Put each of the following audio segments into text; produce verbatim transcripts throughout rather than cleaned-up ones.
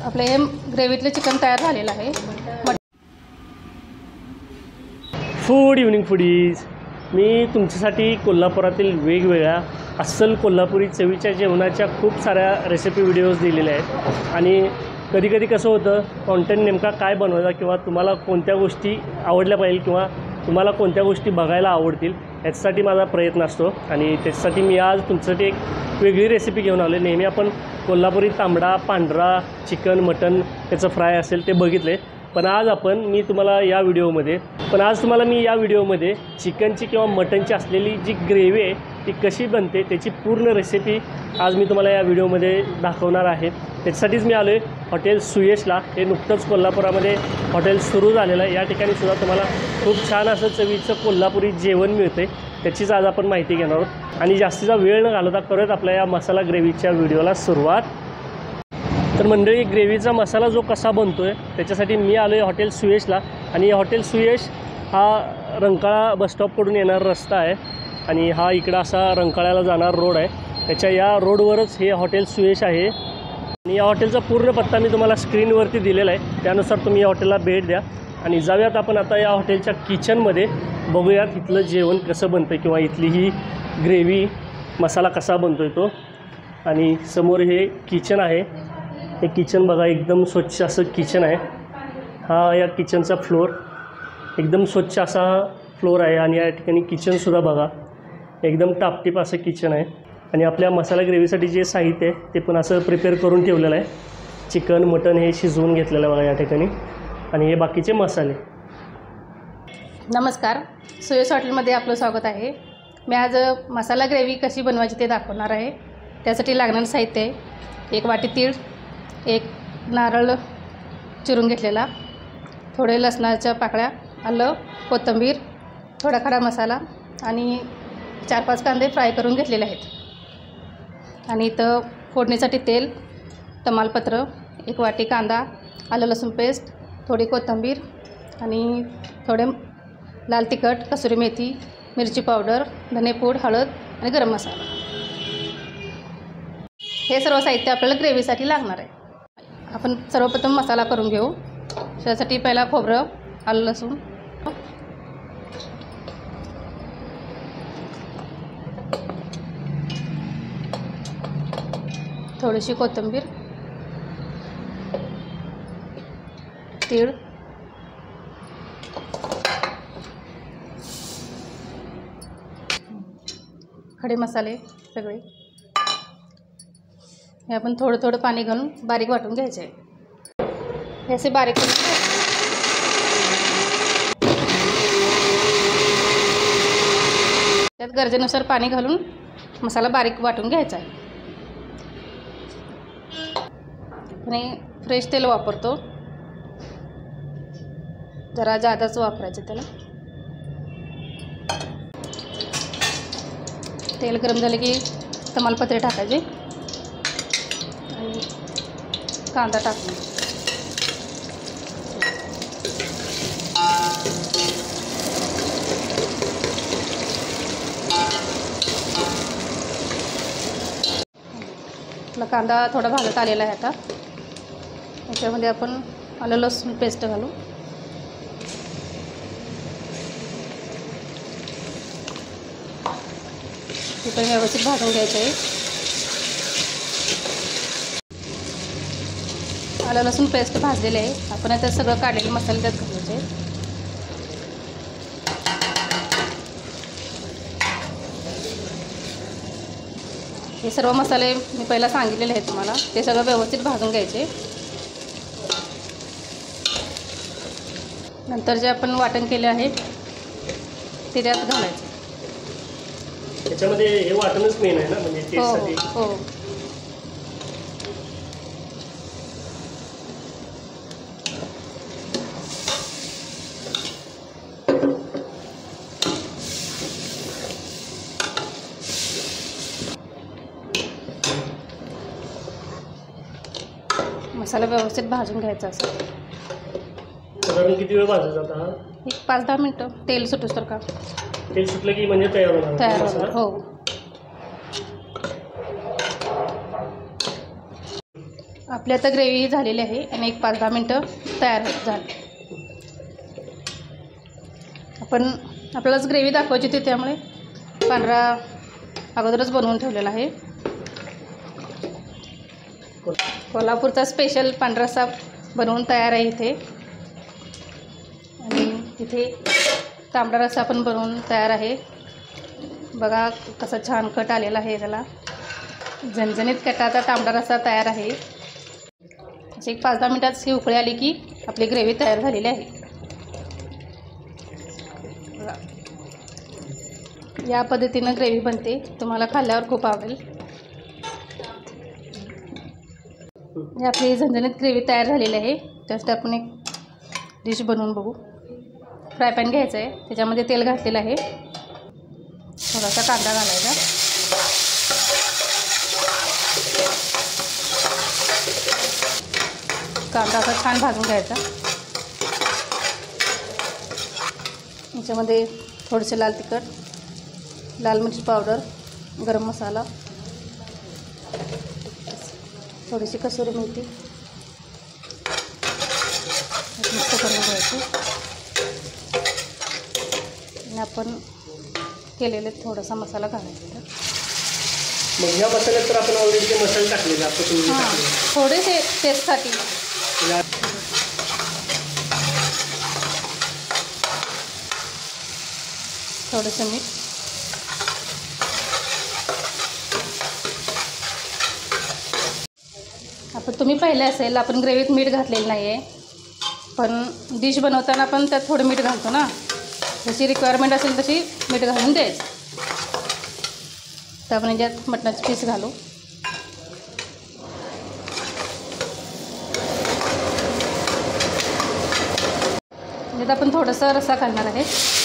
आपले हे ग्रेव्हीतले चिकन तयार झालेलं आहे। फूड इव्हनिंग फूडीज, मी तुमच्यासाठी कोल्हापुरातील वेगवेगळ्या अस्सल कोल्हापुरी चवीच्या जेवणाच्या खूप साऱ्या रेसिपी व्हिडिओज दिलेल्या आहेत। आणि कधी कधी कसं होतं, कॉन्टेंट नेमका काय बनवायचा किंवा तुम्हाला कोणत्या गोष्टी आवडल्या पाहिजे किंवा तुम्हाला कोणत्या गोष्टी बघायला आवडतील याच्यासाठी माझा प्रयत्न असतो। आणि त्याच्यासाठी मी आज तुमच्यासाठी एक वेगळी रेसिपी घेऊन आलो। नेहमी आपण कोल्हापुरी तांबडा, पांढरा, चिकन, मटन त्याचं फ्राय असेल ते बघितले, पण आज आपण मी तुम्हाला या व्हिडिओमध्ये पण आज तुम्हाला मी या व्हिडिओमध्ये चिकनची किंवा मटनची असलेली जी ग्रेव्ही आहे ती कशी बनते त्याची पूर्ण रेसिपी आज मी तुम्हाला या व्हिडिओमध्ये दाखवणार आहे। त्याच्यासाठीच मी आलो आहे हॉटेल सुयशला। हे नुकतंच कोल्हापुरामध्ये हॉटेल सुरू झालेलं आहे। या ठिकाणी सुद्धा तुम्हाला खूप छान असं चवीचं कोल्हापुरी जेवण मिळते, त्याचीच आज आपण माहिती घेणार आहोत। आणि जास्तीचा वेळ न घालवता करत आपल्या या मसाला ग्रेव्हीच्या व्हिडिओला सुरुवात। तर मंडळी, ग्रेव्हीचा मसाला जो कसा बनतो आहे त्याच्यासाठी मी आलो आहे हॉटेल सुयशला। आणि हॉटेल सुयश हा रंकाळा बसस्टॉपकडून येणारा रस्ता आहे आणि हा इकडं असा रंकाळ्याला जाणार रोड आहे। त्याच्या या रोडवरच हे हॉटेल सुयश आहे। आणि या हॉटेलचा पूर्ण पत्ता मी तुम्हाला स्क्रीनवरती दिलेला आहे, त्यानुसार तुम्ही या हॉटेलला भेट द्या। आणि जाऊयात आपण आता या हॉटेलच्या किचनमध्ये, बघूयात इथलं जेवण कसं बनतं किंवा इथली ही ग्रेव्ही मसाला कसा बनतो आहे तो। आणि समोर हे किचन आहे, हे किचन बघा, एकदम स्वच्छ असं किचन आहे। हा या किचनचा फ्लोर एकदम स्वच्छ असा फ्लोर आहे। आणि या ठिकाणी किचनसुद्धा बघा एकदम टापटीप असं किचन आहे। आणि आपल्या मसाला ग्रेव्हीसाठी जे साहित्य आहे ते पण असं प्रिपेअर करून ठेवलेलं आहे। चिकन, मटन हे शिजवून घेतलेलं आहे बघा या ठिकाणी, आणि हे बाकीचे मसाले। नमस्कार, सुयश हॉटेलमध्ये आपलं स्वागत आहे। मी आज मसाला ग्रेव्ही कशी बनवायची ते दाखवणार आहे। त्यासाठी लागणारं साहित्य आहे, एक वाटी तीळ, एक नारळ चिरून घेतलेला, थोडे लसणाच्या पाकळ्या, आलं, कोथिंबीर, थोडा खडा मसाला आणि चार पाच कांदे फ्राय करून घेतलेले आहेत। आणि इथं फोडणीसाठी तेल, तमालपत्र, एक वाटी कांदा, आलं लसूण पेस्ट, थोडी कोथिंबीर आणि थोडे लाल तिखट, कसुरी मेथी, मिरची पावडर, धनेपूड, हळद आणि गरम मसाला। हे सर्व साहित्य आपल्याला ग्रेव्हीसाठी लागणार आहे। आपण सर्वप्रथम मसाला करून घेऊ। त्यासाठी पहिला खोबरं, आलं लसूण, थोडीशी कोथिंबीर, तीळ, खडे मसाले सगळे हे आपण थोडं थोडं पाणी घालून बारीक वाटून घ्यायचे आहे। हे असे बारीक करून त्यात गरजेनुसार पाणी घालून मसाला बारीक वाटून घ्यायचा आहे। आणि फ्रेश तेल वापरतो, जरा जादाच वापरायचं त्याला। तेल गरम झाले की तमालपत्रे टाकायचे आणि कांदा टाकून आपला कांदा थोडा भाजत आलेला आहे। आता याच्यामध्ये आपण आलं लसूण पेस्ट घालू। हे पण व्यवस्थित भाजून घ्यायचं आहे। आलं लसूण पेस्ट भाजलेले आहे, आपण आता सगळं काढलेले मसाले त्यात घालायचे आहे। हे सर्व मसाले मी पहिला सांगितलेले आहेत तुम्हाला, ते सगळं व्यवस्थित भाजून घ्यायचे। नंतर जे आपण वाटण केले आहे ते त्यात घालायचे। त्याच्यामध्ये हे वाटणच मेन आहे ना, म्हणजे टेस्टसाठी। हो हो, मसाला व्यवस्थित भाजून घ्यायचा असं। साधारण किती वेळ भाजायचा आता हा? एक पाच दहा मिनटं तेल सुटूस्तर का। तेल सुटलं की म्हणजे तयार होणार? तयार होणार, हो। आपली आता ग्रेव्ही झालेली आहे आणि एक पाच दहा मिनटं तयार झाली. आपण आपल्यालाच ग्रेव्ही दाखवायची होती त्यामुळे पांढरा अगोदरच बनवून ठेवलेला आहे. कोल्हापूरचा स्पेशल पांढरा रस्सा बनवून तयार आहे इथे. आणि इथे तांबडा रस्सा पण बनवून तयार आहे. बघा कसा छान कट आलेला आहे त्याला. झणझणीत कटाचा तांबडा रस्सा तयार आहे. अशी एक पाच दहा मिनटात ही उकळी आली की आपली ग्रेव्ही तयार झालेली आहे. या पद्धतीनं ग्रेव्ही बनते. तुम्हाला खाल्ल्यावर खूप आवडेल. ही आपली झणझणीत ग्रेव्ही तयार झालेली आहे. त्यासाठी आपण एक डिश बनवून बघू. फ्राय पॅन घ्यायचं आहे. त्याच्यामध्ये तेल घातलेलं आहे. थोडासा कांदा घालायचा. कांदा असा छान भाजून घ्यायचा. याच्यामध्ये थोडेसे लाल तिखट, लाल मिरची पावडर, गरम मसाला, थोडीशी कसुरी मेथी मिक्स करून घ्यायची. आणि आपण केलेले थोडासा मसाला घालायचा. मग या मसाल्यात तर आपण ऑलरेडी ते मसाले टाकलेले आपण हां, थोडेसे टेस्टसाठी. थोडंसं मीठ. आपण तुम्ही पाहिलं असेल आपण ग्रेव्हीत मीठ घातलेलं नाही आहे. पण डिश बनवताना पण त्यात थोडं मीठ घालतो ना. जशी रिक्वायरमेंट असेल तशी मीठ घालून द्यायचं. तर आपण याच्यात मटणाचे पीस घालू. यात आपण थोडासा रस्सा घालणार आहे.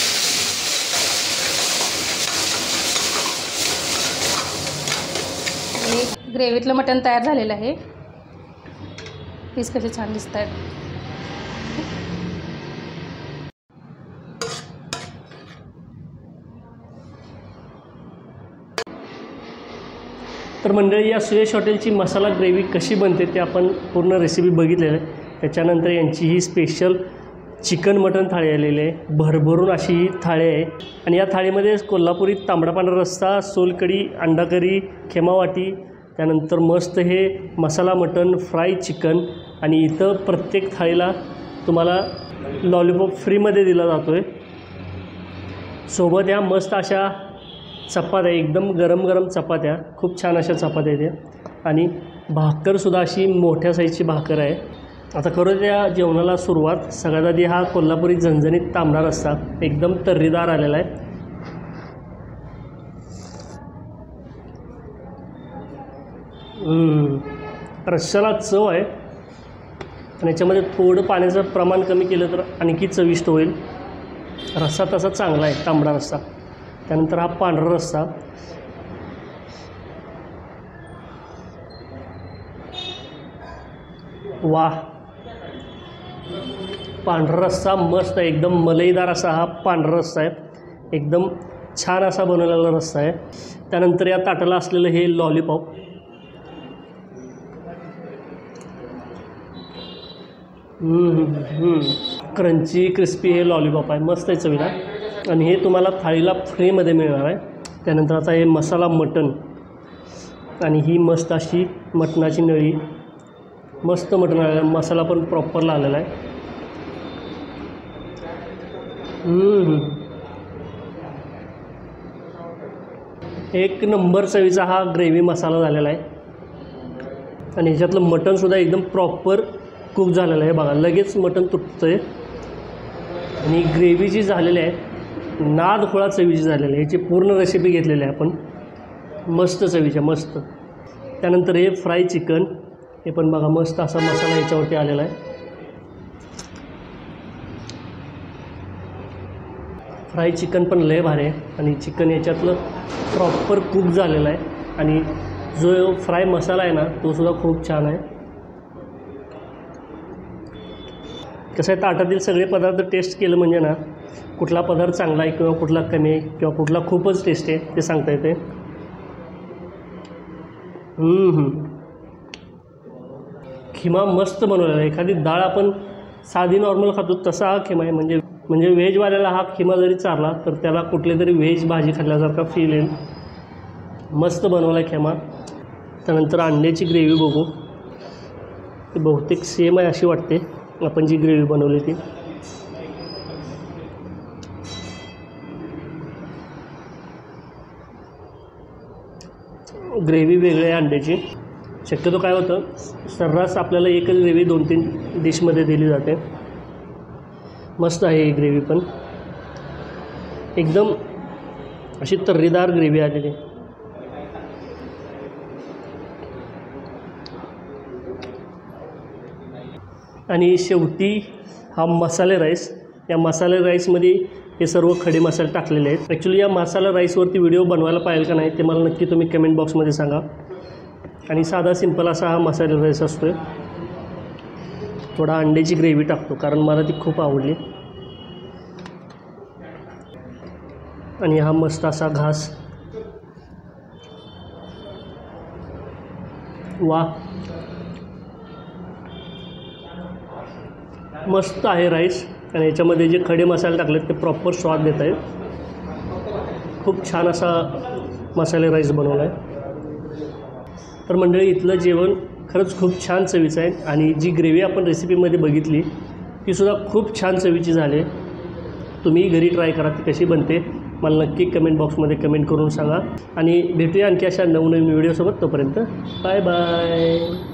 ग्रेव्हीतलं मटण तयार झालेलं आहे. पीस कसे छान दिसत आहेत. तर मंडळी, या सुयश हॉटेलची मसाला ग्रेव्ही कशी बनते ते आपण पूर्ण रेसिपी बघितलेली आहे. त्याच्यानंतर यांची ही स्पेशल चिकन मटण थाळी आलेली आहे. भरभरून अशी ही थाळी आहे. आणि या थाळीमध्ये कोल्हापुरी तांबडा पांढरा रस्सा, सोलकढी, अंडा करी, खेमावाटी, त्यानंतर मस्त हे मसाला मटण, फ्राय चिकन. आणि इथं प्रत्येक थाळीला तुम्हाला लॉलीपॉप फ्रीमध्ये दिला जातो आहे. सोबत ह्या मस्त अशा चपात्या, एकदम गरम गरम चपात्या, खूप छान अशा चपात्या आहेत. आणि भाकरसुद्धा अशी मोठ्या साईजची भाकर आहे. आता करू त्या जेवणाला सुरुवात. सगळ्यात आधी हा कोल्हापुरी झणझणीत तांबडा रस्सा एकदम तर्रीदार आलेला आहे. रस्स्याला चव आहे. आणि याच्यामध्ये थोडं पाण्याचं प्रमाण कमी केलं तर आणखी चविष्ट होईल. रस्सा तसा चांगला आहे, तांबडा रस्सा. त्यानंतर हा पांढरा रस्सा. वाह, पांढरा रस्सा मस्त आहे. एकदम मलईदार असा हा पांढरा रस्सा आहे. एकदम छान असा बनवलेला रस्सा आहे. त्यानंतर या ताटाला असलेलं हे लॉलीपॉप. क्रंची क्रिस्पी हे लॉलीपॉप आहे. मस्त आहे चवीला. आणि हे तुम्हाला थाळीला फ्रीमध्ये मिळणार आहे. त्यानंतर आता हे मसाला मटण. आणि ही मस्त अशी मटणाची नळी. मस्त मटण आलेलं आहे. मसाला पण प्रॉपरला आलेला आहे. एक नंबर चवीचा हा ग्रेव्ही मसाला झालेला आहे. आणि ह्याच्यातलं मटणसुद्धा एकदम प्रॉपर कुक झालेलं आहे. बघा, लगेच मटण तुटतं आहे. आणि ग्रेव्ही जी झालेली आहे नाद खोळा चवीची झालेली आहे. याची पूर्ण रेसिपी घेतलेली आहे आपण. मस्त चवीच्या, मस्त. त्यानंतर हे फ्राय चिकन. हे पण बघा मस्त असा मसाला याच्यावरती आलेला आहे. फ्राय चिकन पण लय भारी आहे. आणि चिकन याच्यातलं प्रॉपर कुक झालेलं आहे. आणि जो फ्राय मसाला आहे ना तोसुद्धा खूप छान आहे. कसं आहे, ताटातील सगळे पदार्थ टेस्ट केलं म्हणजे ना कुठला पदार्थ चांगला आहे किंवा कुठला कमी आहे किंवा कुठला खूपच टेस्ट आहे ते सांगता येते. खिमा मस्त बनवलेला आहे. एखादी डाळ आपण साधी नॉर्मल खातो तसा हा खिमा आहे. म्हणजे म्हणजे व्हेजवाल्याला हा खिमा जरी चारला तर त्याला कुठली तरी व्हेज भाजी खाल्ल्यासारखा फील येईल. मस्त बनवला आहे खिमा. त्यानंतर अंड्याची ग्रेव्ही बघू. ती बहुतेक सेम आहे अशी वाटते आपण जी ग्रेव्ही बनवली ती. ग्रेव्ही वेगळी आहे अंड्याची. शक्यतो काय होतं सर्रास आपल्याला एकच ग्रेव्ही दोन तीन डिशमध्ये दिली जाते. मस्त आहे ही ग्रेव्ही पण एकदम अशी तर्रीदार ग्रेव्ही आलेली. आणि शेवटी हा मसाले राईस. या मसाले राईसमध्ये हे सर्व खडे मसाले टाकलेले आहेत. ॲक्च्युली या मसाला राईसवरती व्हिडिओ बनवायला पाहिजे का नाही ते मला नक्की तुम्ही कमेंट बॉक्समध्ये सांगा. आणि साधा सिंपल असा हा मसाले राईस असतो आहे. थोडा अंड्याची ग्रेव्ही टाकतो कारण मला ती खूप आवडली. आणि हा मस्त असा घास. वा मस्त आहे राईस. आणि याच्यामध्ये जे खडे मसाले टाकलेत ते प्रॉपर स्वाद देत आहेत. खूप छान असा मसाले राईस बनवला आहे. तर मंडळी इथलं जेवण खरंच खूप छान चवीचं आहे. आणि जी ग्रेव्ही आपण रेसिपीमध्ये बघितली तीसुद्धा खूप छान चवीची झाली आहे. तुम्ही घरी ट्राय करा ती कशी बनते मला नक्की कमेंट बॉक्समध्ये कमेंट करून सांगा. आणि भेटूया आणखी अशा नवनवीन व्हिडिओसोबत. तोपर्यंत बाय बाय.